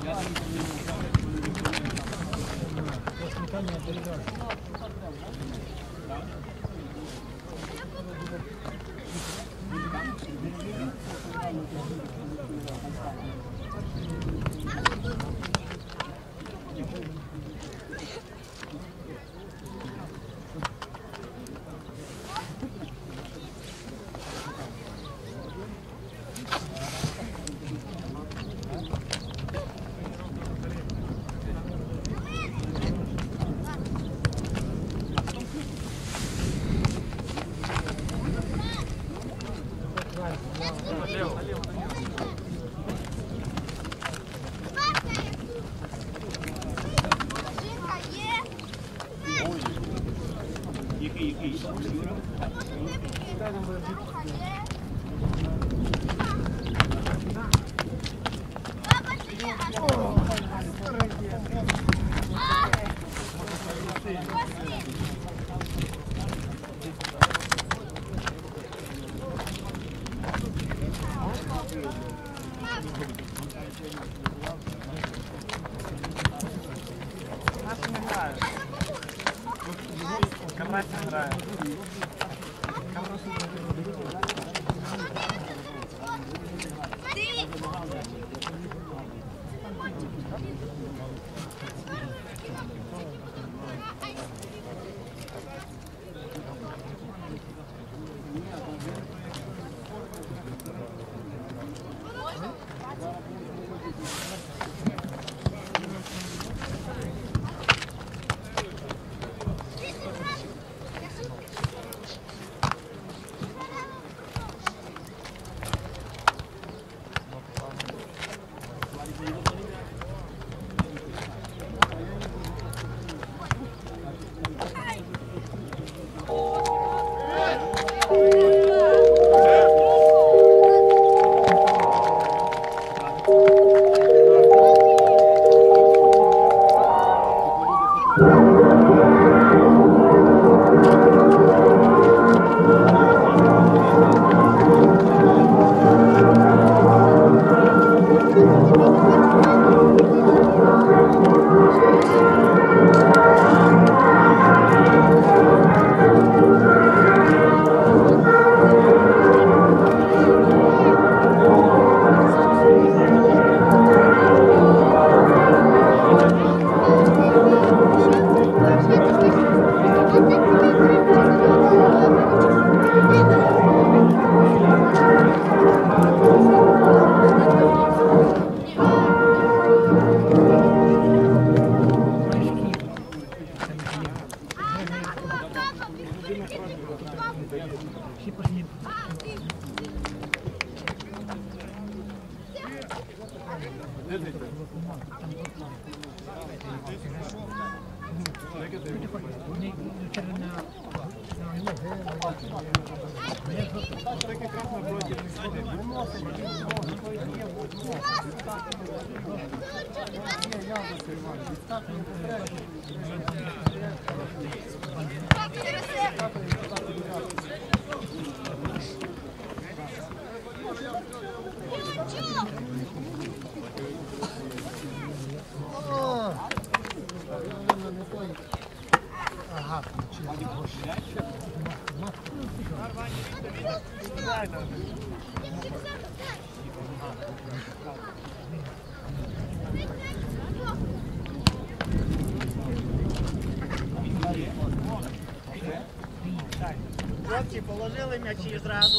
Хлопці положили м'ячі зразу.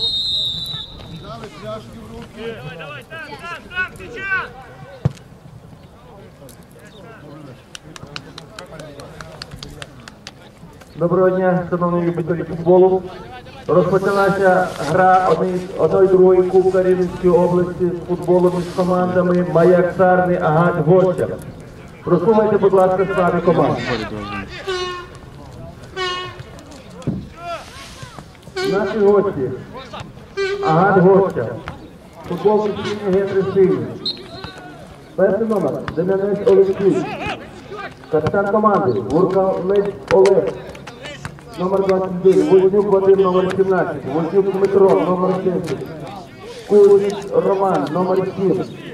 Взяли пляшки в руки. Давай, давай, так, сейчас! Доброго дня, шановні любителі футболу. Розпочалася гра 1-2 Кубка Рівненської області з футболу між командами Маяк Сарни, Агат Гоща. Просувайте, будь ласка, склади команд. Наші гості. Агат Гоща. Футбол Г3 сильний. Перший номер Дем'янець Олексій. Капітан команди Гуркалець Олег. Номер 29. Вознюк Вадим, номер 17. Вознюк Дмитро, номер 10. Куліч Роман, номер 7.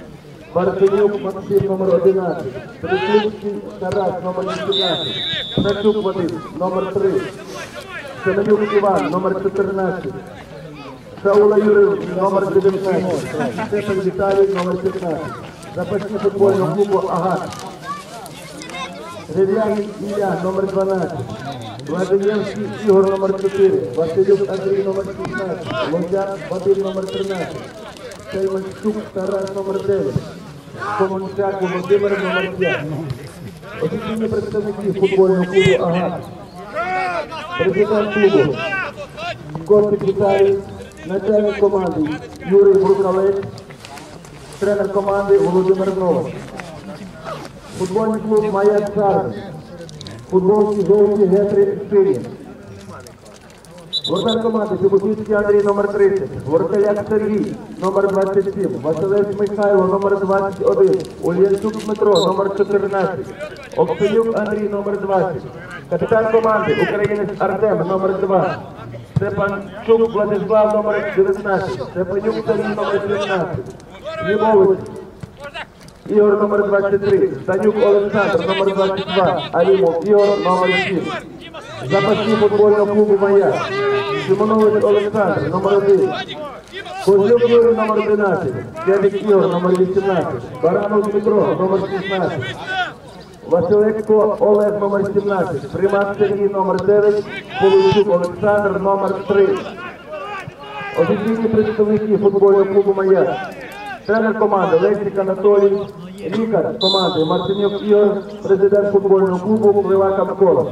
Барсенюк Максим, номер 11. Прислівський Тарас, номер 18. Сачук Вадим, номер 3. Семенюк Іван, номер 14. Шаула Юрій, номер 19. Степан Віталій, номер 15. Запасні футбольного клубу «Агат». Рев'янін Ілля, номер 12. Владимирський Ігор, номер 4. Василюк Андрій, номер 16. Лозян Вадим, номер 13. Сейманчук Тарас, номер 9. Комунчак Володимир, номер 5. Офіційні представники футбольного клубу «Агат». Президент клубу Костик Віталій, начальник команди Юрій Брукалець, тренер команди Володимир Новак. Футбольний клуб «Маяк Чарний», футболки жовті гетри сині. Воротар команди Чебутівський Андрій, номер 30, Воротаряк Сергій, номер 27, Василець Михайло, номер 21, Ульянчук Дмитро, номер 14, Оксенюк Андрій, номер 20, капітан команди українець Артем, номер 2, Степанчук Владислав, номер 19, Степанюк Сергій, номер 17, Лімович Ігор, номер 23, Станюк Олександр, номер 22, Алімов Ігор, номер 7. Запасні футбольного клубу «Маяк». Симонович Олександр, номер 1. Козюк Юрій, номер 11. Кевік Ігор, номер 18. Баранов Дмитро, номер 16. Василенко Олег, номер 17. Примак Сергій, номер 9. Полищук Олександр, номер 3. Офіційні представники футбольного клубу «Маяк». Тренер команди Лесик Анатолій, лікар команди Марцинюк Ігор, президент футбольного клубу Пливака Микола.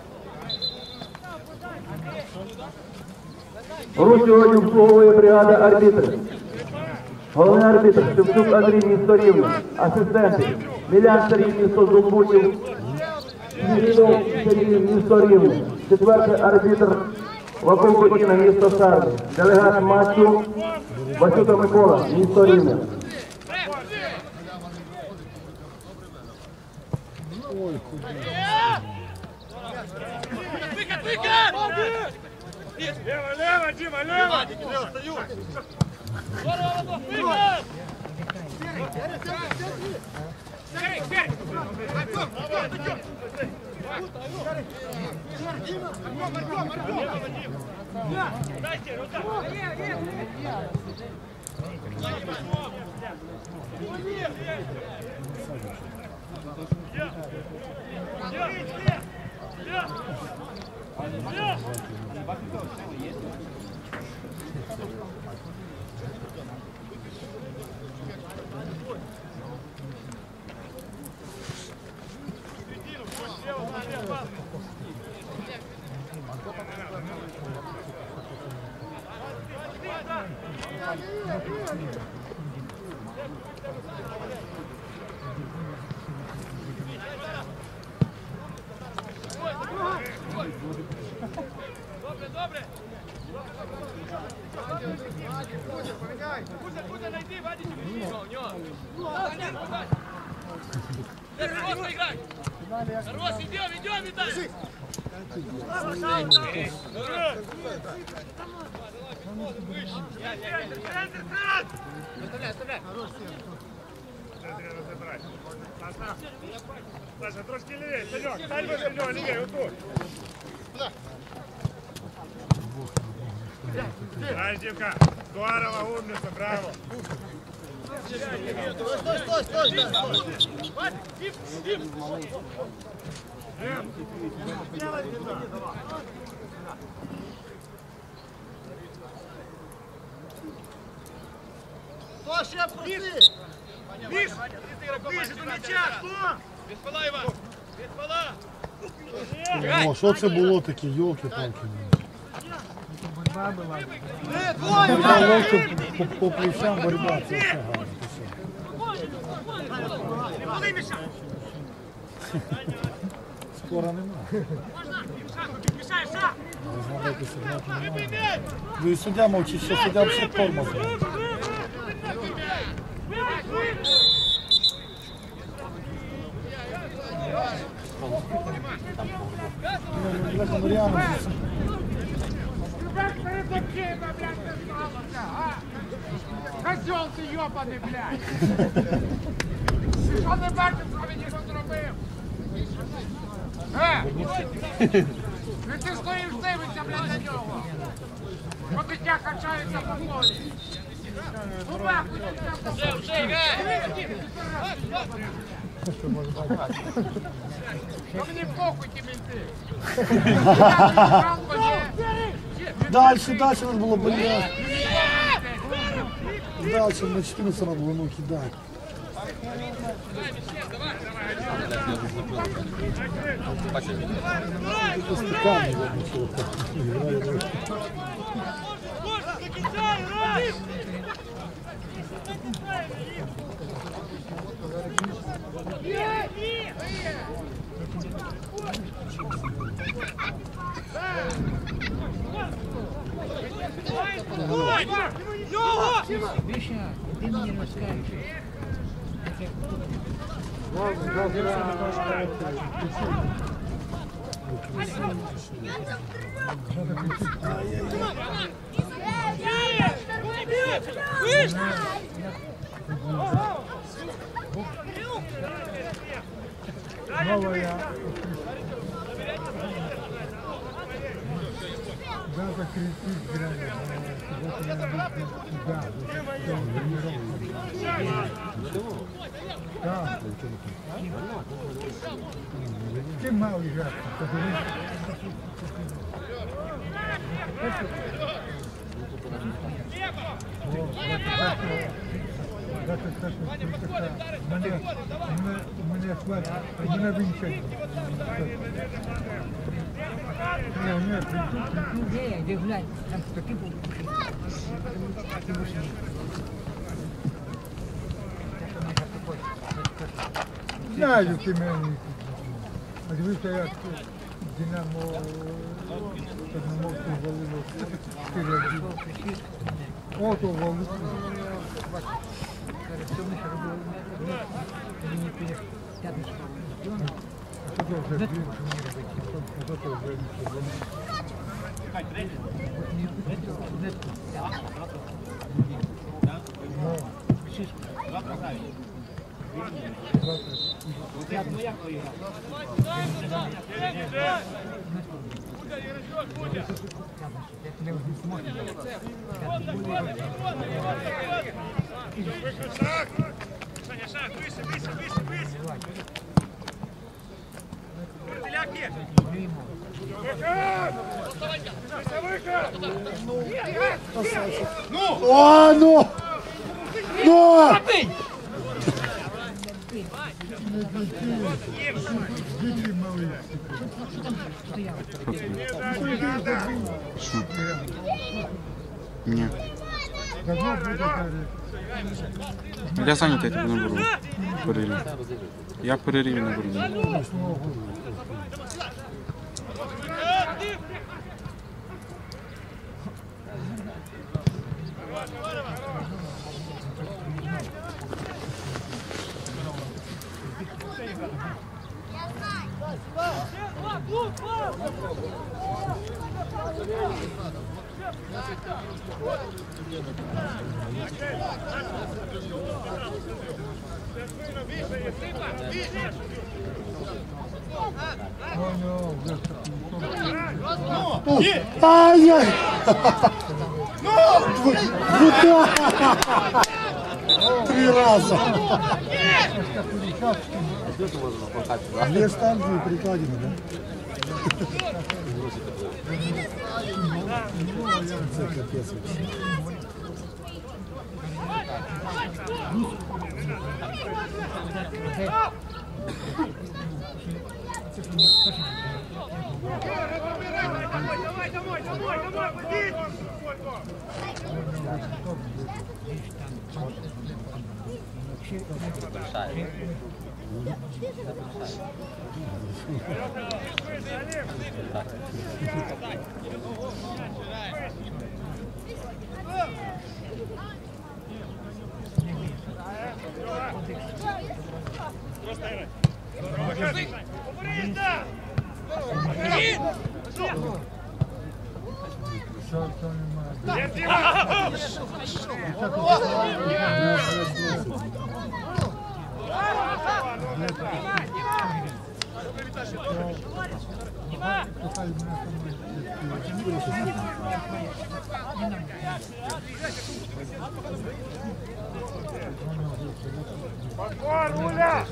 Гру сьогодні обслуговує бригада арбітрів. Головний арбітр Шевчук Андрій, місто Рівне. Асистенти Мілян Сергій, місто Зубутів. Смірнов Сергій, місто Рівне. Четвертий арбітр Вакулко Інна, місто Сарни. Делегат матчу Васюка Микола, місто Рівне. Лево, лево, Дима, лево! Здорово, выход! Дайте, рука! Добре, добре. Кузя, найди, Вадик, у него. Хорошо играй. Хорош, идем, Виталий. Оставляй. Саша, трошки левее, Санек, стань выше него, левее, вот тут. Дай, Димка, здорово, умница, браво. Кто ще проси? Ближе до мяча, кто? Без фола, Иван, без фола. О, що це було таке, йолки-палки. По плечам боротьба, це все гарно. Скоро немає. Ну і суддя мовчить, що суддя все тормозить. Козел ты, йобаний, блядь! Що не бачив, що він його зробив? Ну ти стоїш, дивишся, блядь, на нього! Що дитя качається по полі? Ну нахуй, дитя по полі! Вже, гей! Що мені похуй ті менти? Дальше надо было блядь. Дальше на 14 надо было, ну, кидать. Это стакан, я ничего так. Миша, ты мне расскажешь. Новая. Надо крестить грязь. Да. Ты малый жак. Мене хватить, мене вінчать. Де глянь, там такі були. Знаю, ти мене. А дивіться, як Динамо Чорноморську валило 4-1. Ото валило. Що ми ще робили? Мені поїхали. П'ятницю. А що це вже блін? А що це вже Саня, шаг, выше, выше, выше, выше. Теляки! О, ну! Ну! діти мали. Ні. Давно буде далі. Я зайнятий, я не беру перерив. Я перерив не беру. Ай-яй! Три раза. Две станции прикладены, да? Это капец вообще. Формуля!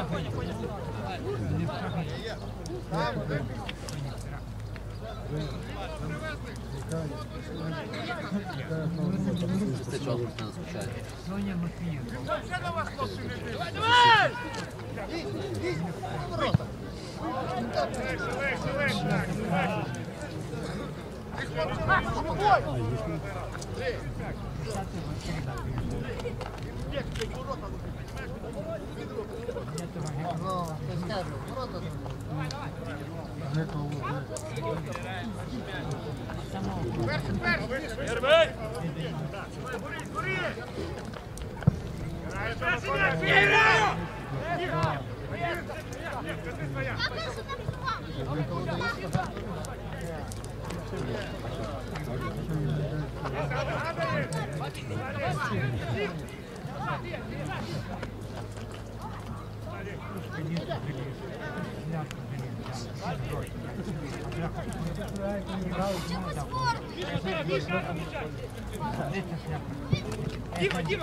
Дима, Дима!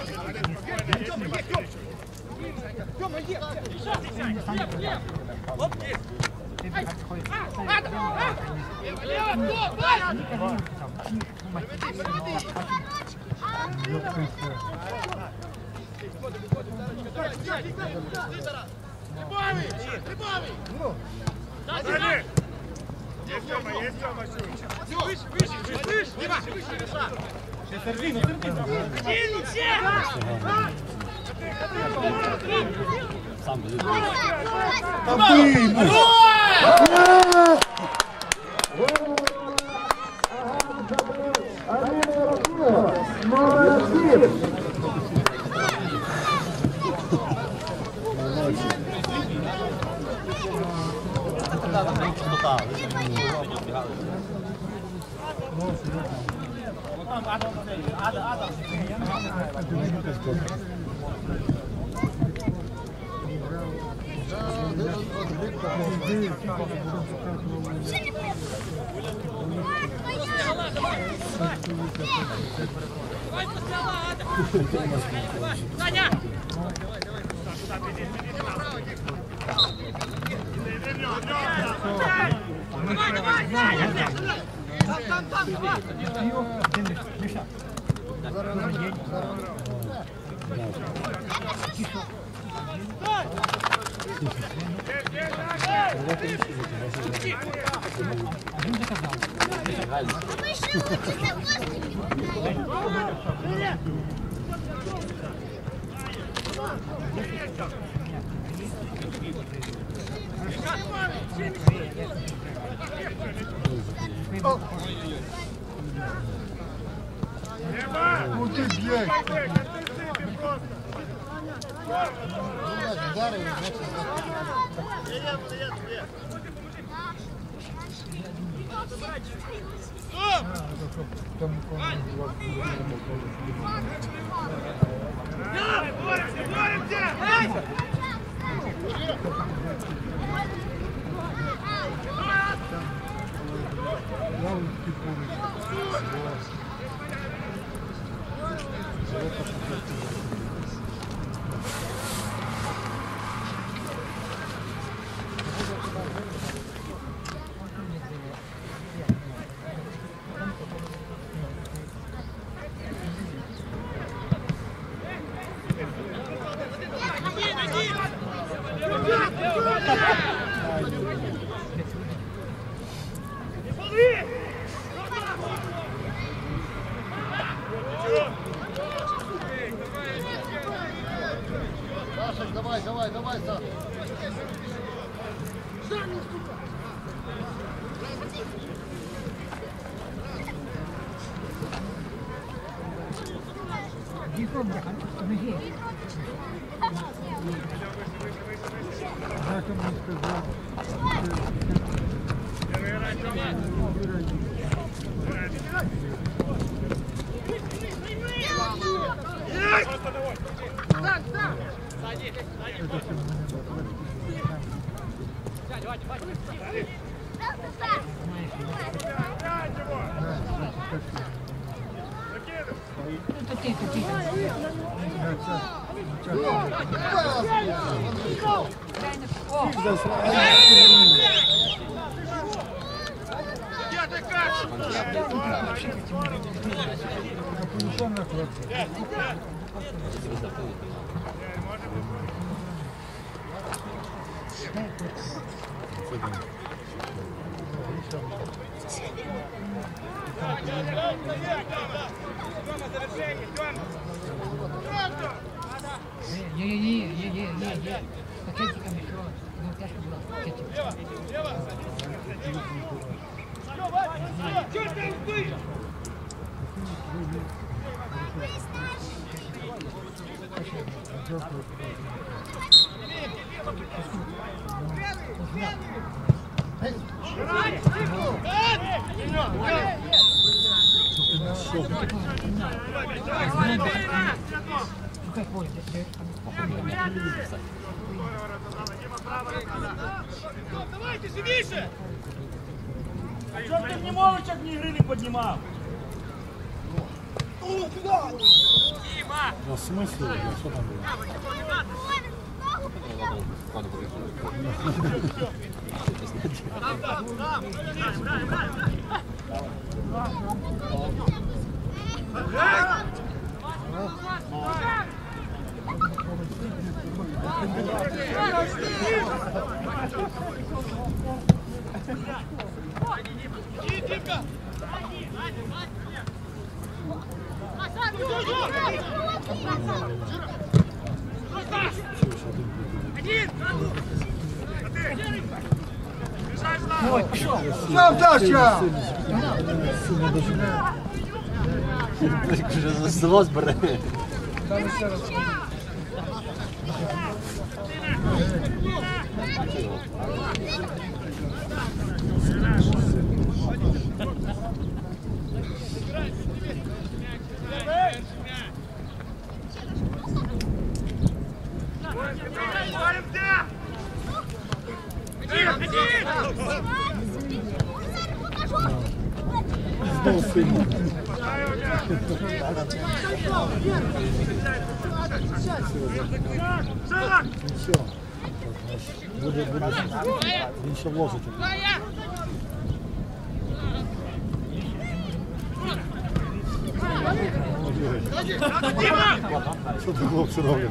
Тёма, иди! Оп, есть! Есть Тёма, есть Тёма! Выше, выше, выше! Дима, выше! Сам буде. Ну ти блядь. Саша, давай, давай, давай, Саша. Є. Пакетиками, що? Ну, тяжко було пакетиками. Давайте, живіше! Чого ти Днімовича ні гри не піднімав? В смысле? Что там было? Сам Даша! Вже за вас бере. Знову сильно. Нічого. Буде. Він ще вложить. Що ти хлопці роблять?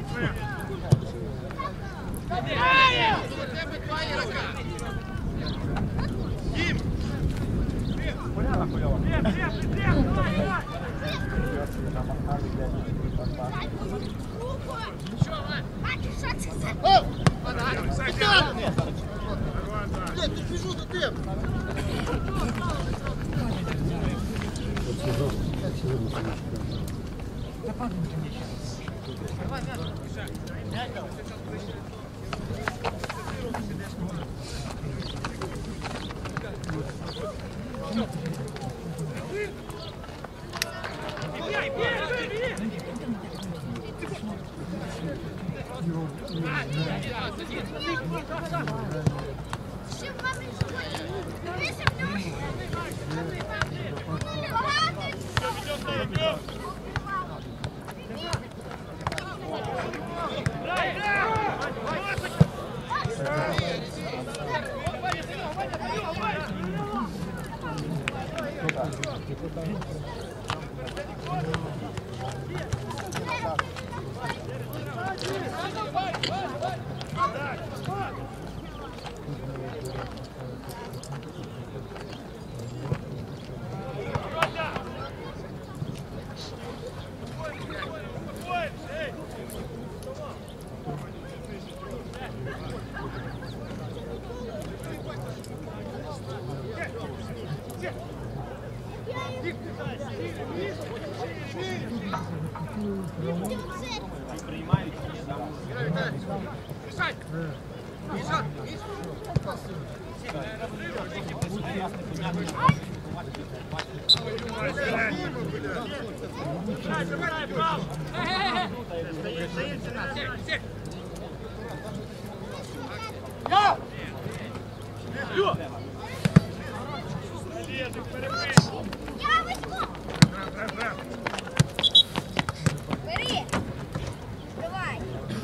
Бери! Давай!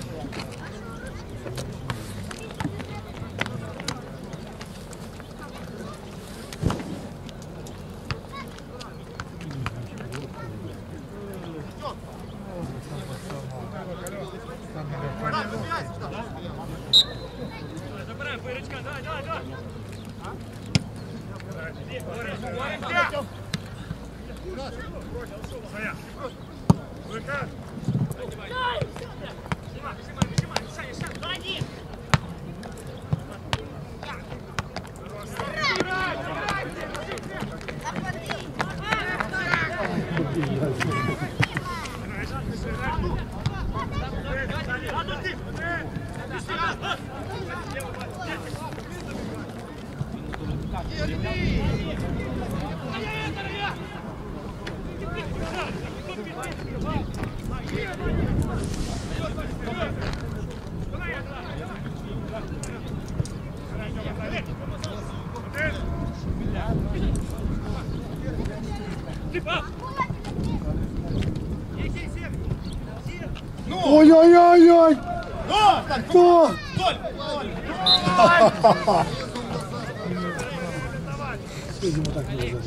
Забираем пырочка, давай, давай, давай. Своя. Выход. Ой-ой-ой-ой! Кто? Видимо, так не было.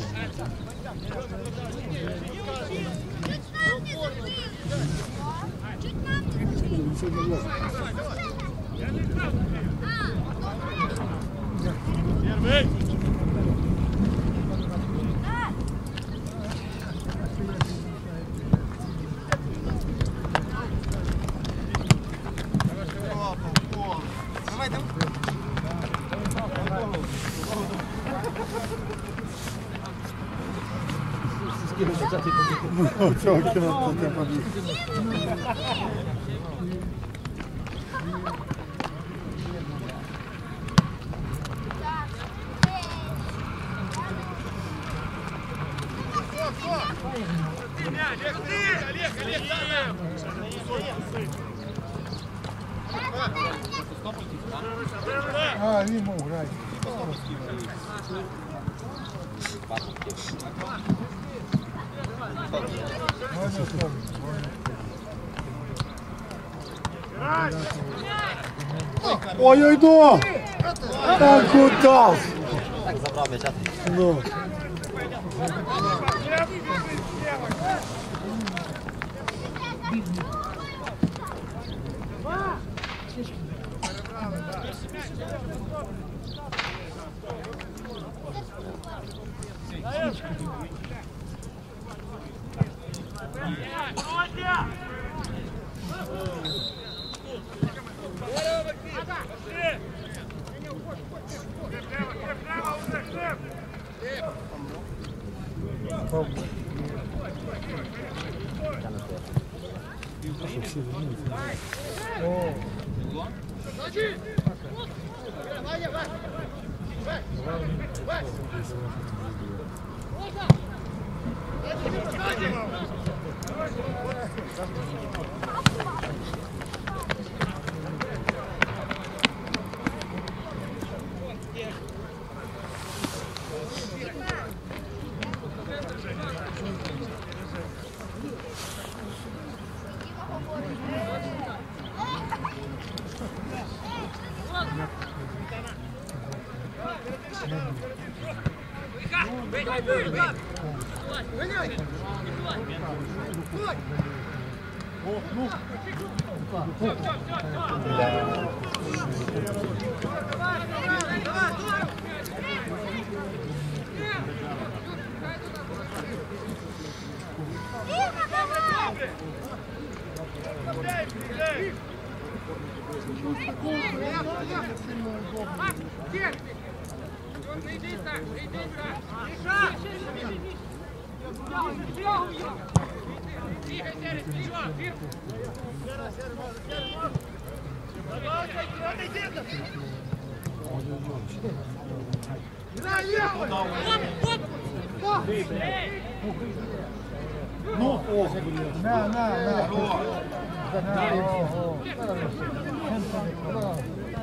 Первый. Все, кино, ты побил. А, не мог играть. Ой-ой, да! Так куда? Так забрал м'яч. Ну. Ну, ох, блин. На.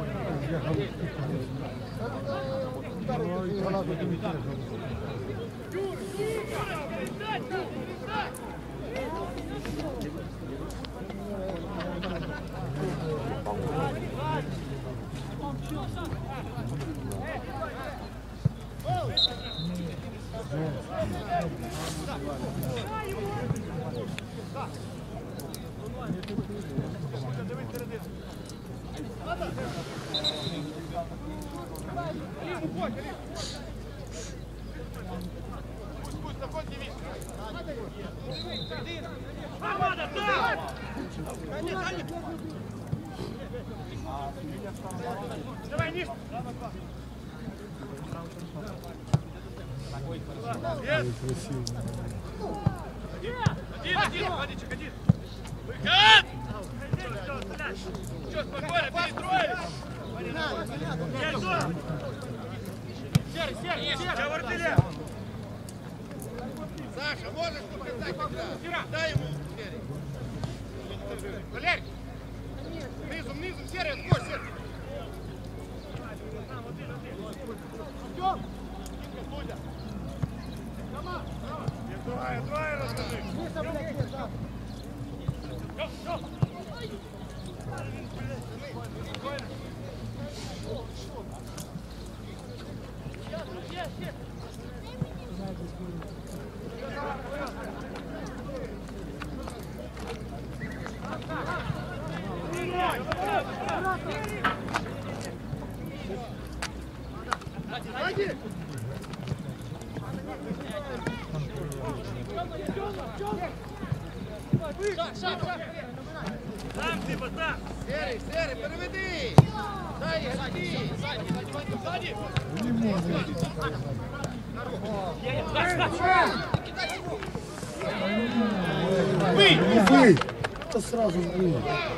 Давай, Миш! Один, Вадичек, один. Выход! Все, спокойно, перестроились. Серый, Вартеля. Саша, можешь показать игра? Дай ему, Серый. Валерий! Низом, Серый, отходь, Серый. Давай, расскажи. Сам ты, пацан! Серый, переведи! Дай, ходи! Сзади! Бей! Это сразу бей.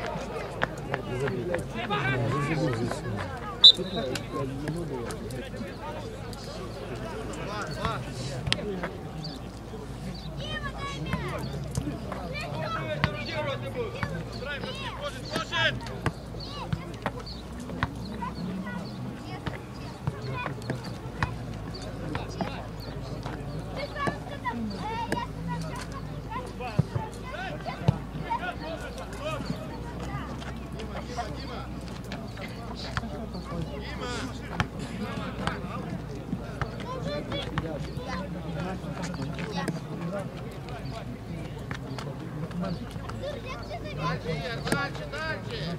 Дальше!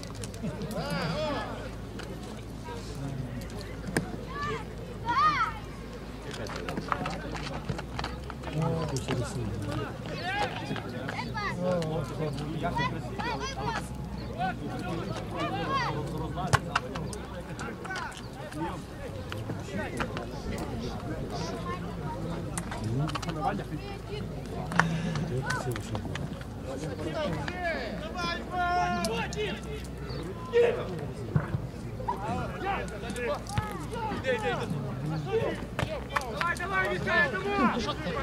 Давай, мешай этому!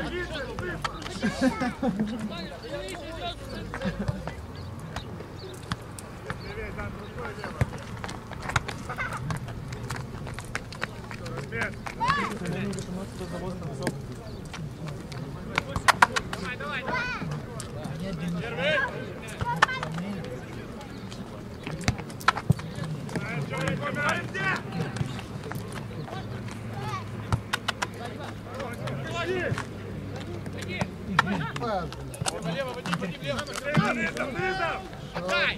Давай! Лево, Вадим, лево! Отдай!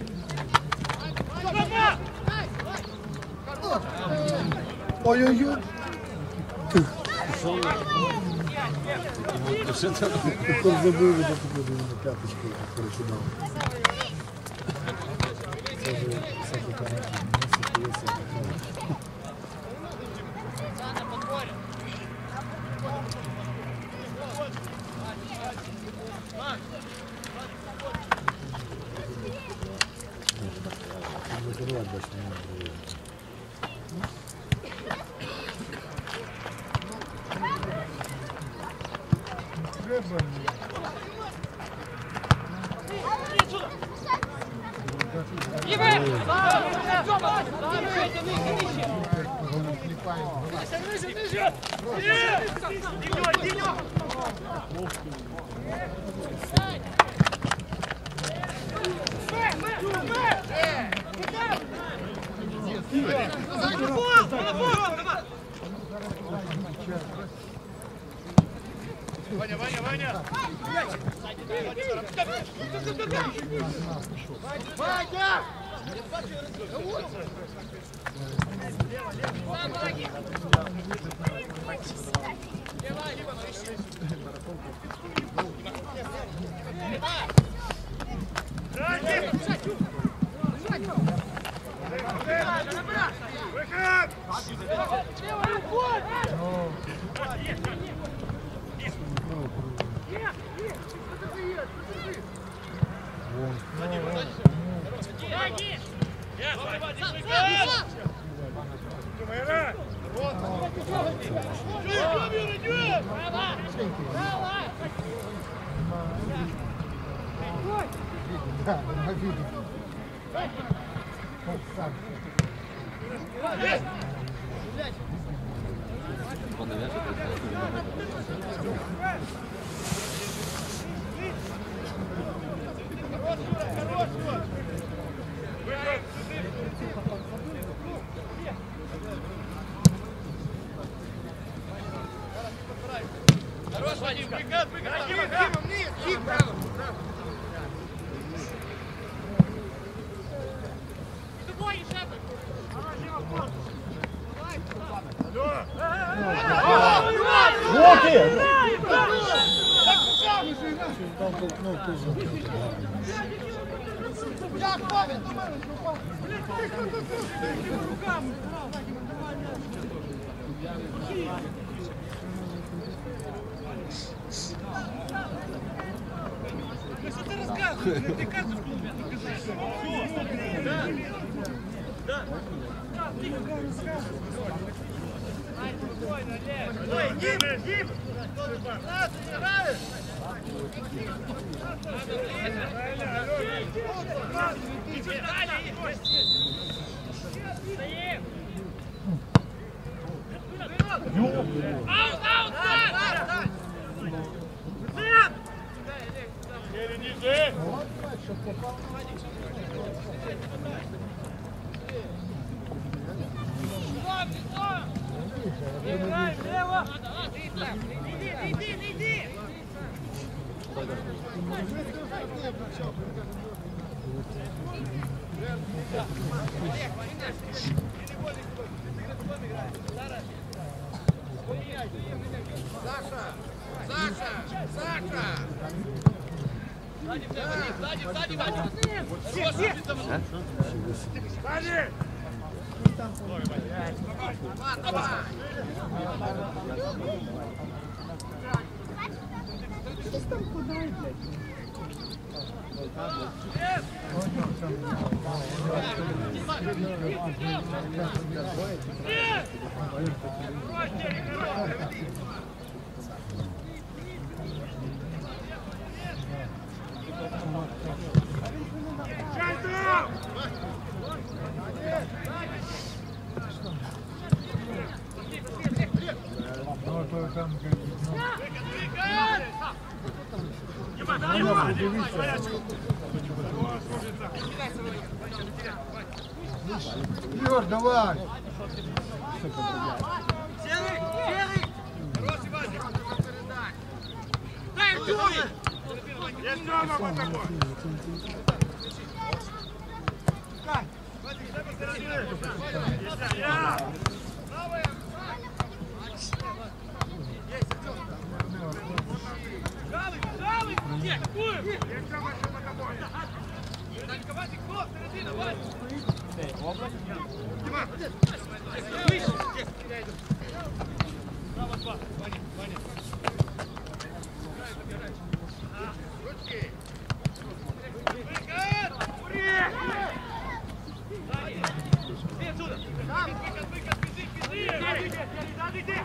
Ой-ой-ой. Только забыл, вот эту на пяточку, короче, дал. Закрывать больше не надо. Ваня, Ваня, Ваня! Ваня! Хорош, Вадим, приказ, приказ! Дима, вниз, Дима, браво! Что ты рассказываешь? Ты каждый в клубе да. Ой, Дим, Дим! Егор, давай! Серый! Серый! Хороший, Вадик! Дай, Артём! Я Тёма вот такой! Вадик, дай посередине! Я! Правая! Есть, Артём! Правый, правый! Нет, какую? Я Тёма, Тёма тобой! Данька, Вадик, кто? Середина, Вадик! Дима! Выше! Здесь, я иду! Право, два! Ваня, Ваня! Ручки! Выход! Ури! Иди отсюда! Выход, бежи, бежи! Сзади, иди!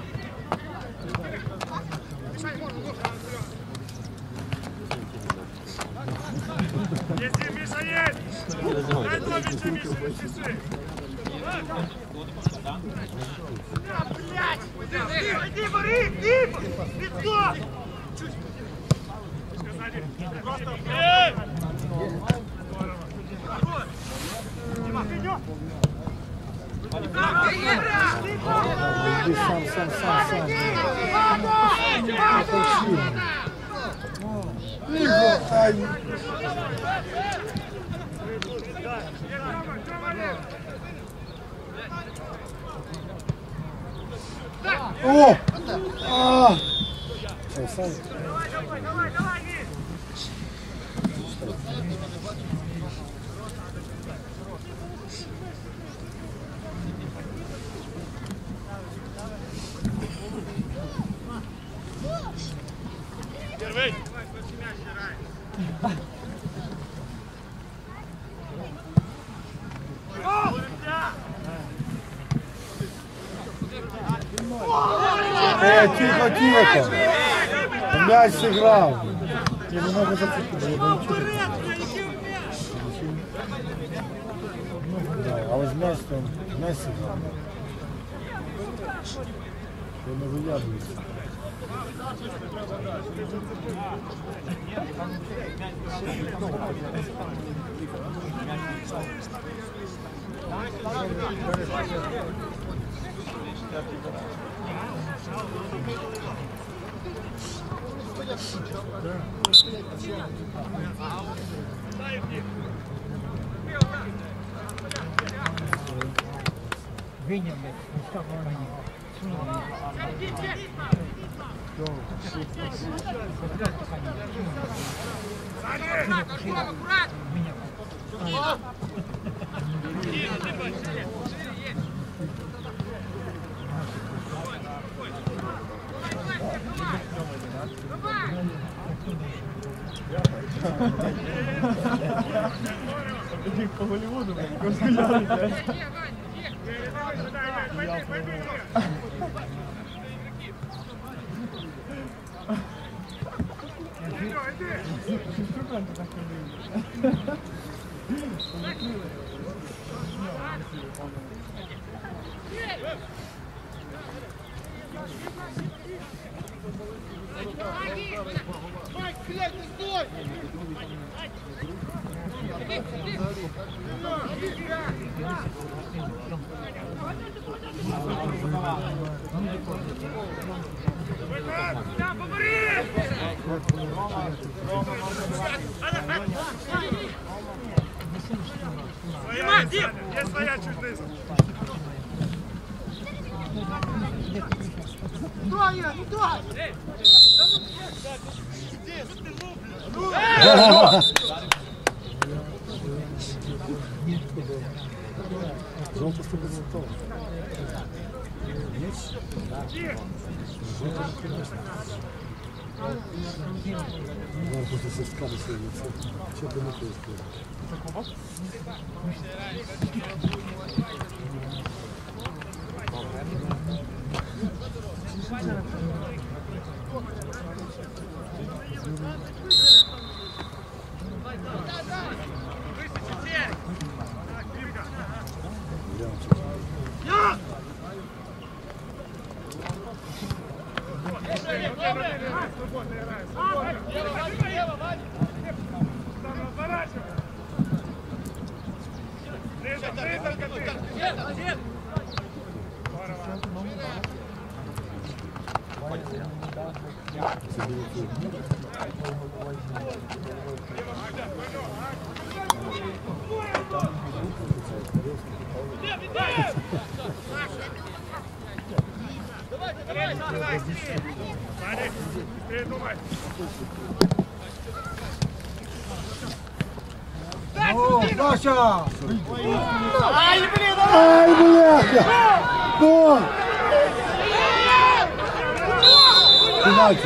Мешай, можно, можно! Есть, Миша, есть! Иди, Борис, иди! Лицо! Просто Дима, ты идешь? Иди сам. Игорь, ай. О! Сам. Давай, Первый! Тихо. Мяч сыграл. Я не могу зацепить. Да, а вот мяч сыграл. Он не выявляется. Виня, блядь, ну как он по Голливуду, блядь. Дим, я своя чуть близко. Желтый 100%. Есть? Да. Ну, после соска на своем лице. Что ты на то сделал? О, Саша! Ай, блин, Ай, бляха! Ну! Пенальти.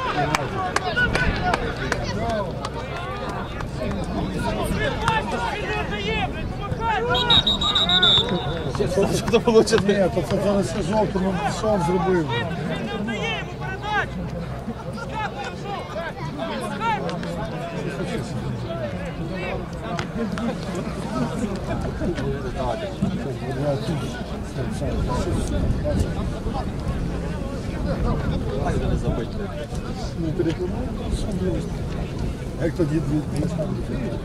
Що получить? Ні, то це зараз ще жовтому, що він зробив? Дає йому передачу. Скакує в жовтому. Не перекладаю. Як тоді дві ставки?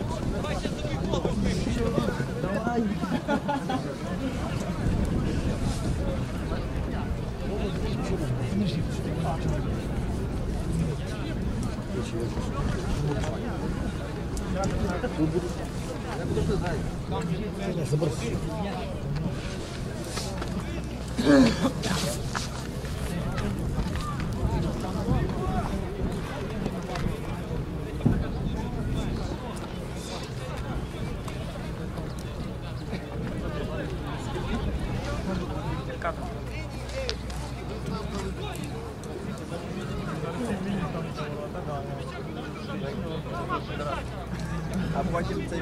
А потім цей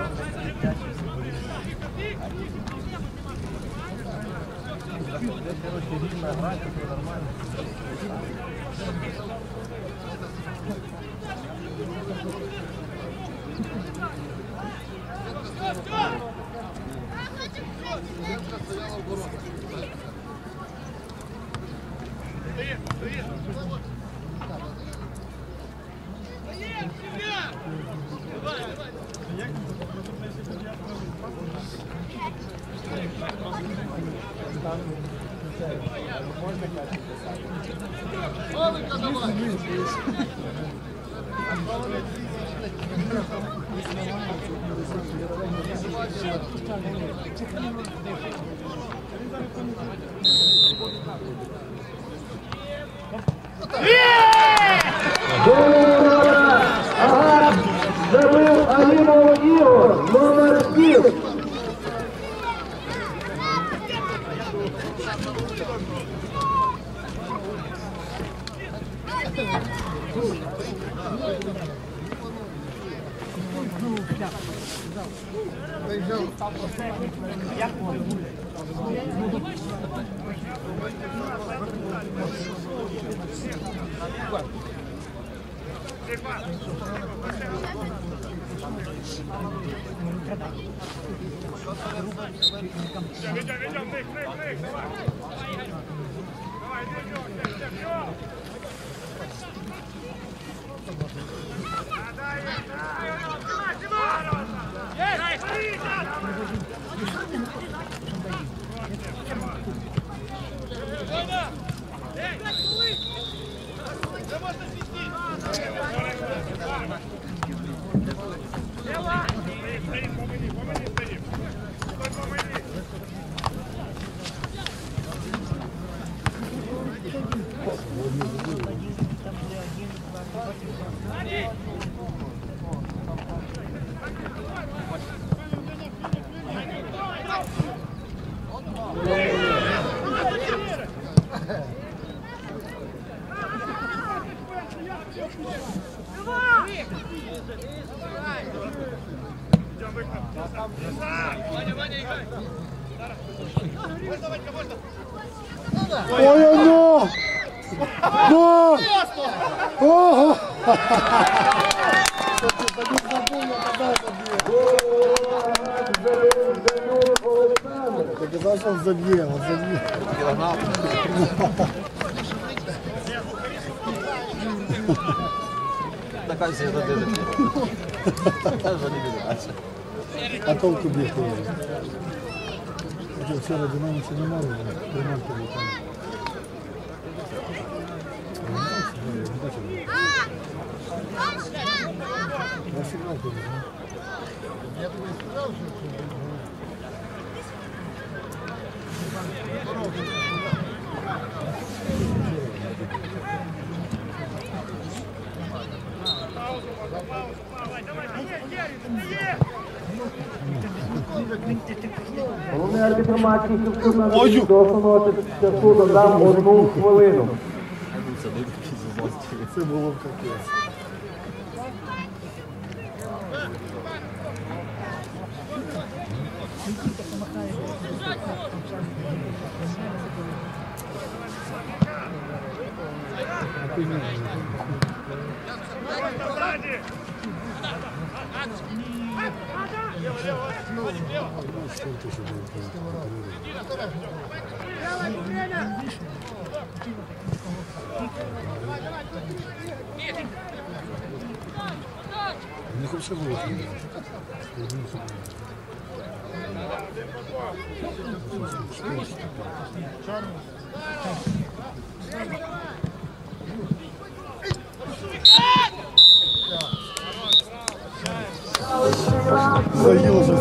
рівна гра, це нормально. Забив Алімов Ігор, номер 7. Ой, оно! Ну! Ого! Я казав, що він заб'є, він заб'є. така всі додивиться. Та вже не відбувається. А толку бігти. Я вчора динаміці не мали, приманки літали. Я сигнал тобі, не? Я тобі сказав, що... Головний арбітр матчі Шевчук до основного часу додав 1 хвилину. Це було капець. У них вообще голос не было. Заелся.